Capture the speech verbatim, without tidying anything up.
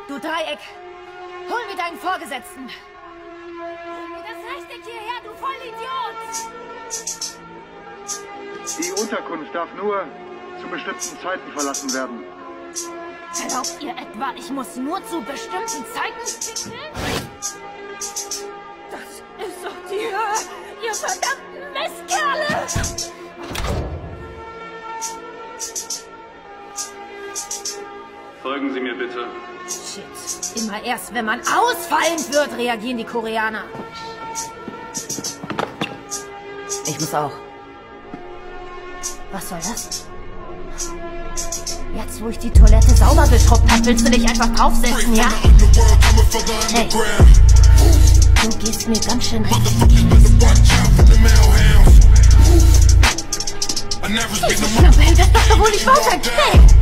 Du Dreieck! Hol mir deinen Vorgesetzten! Hol mir das Rechteck hierher, du Vollidiot! Die Unterkunft darf nur zu bestimmten Zeiten verlassen werden. Glaubt ihr etwa, ich muss nur zu bestimmten Zeiten pinkeln? Das ist doch die Höhe, ihr verdammten Mistkerle! Folgen Sie mir bitte. Shit. Immer erst, wenn man ausfallend wird, reagieren die Koreaner. Ich muss auch. Was soll das? Jetzt, wo ich die Toilette sauber geschrubbt habe, willst du dich einfach draufsetzen, ja? Hey. Du gehst mir ganz schön richtig. Ich knappe, das darf doch wohl nicht wahr sein. Hey.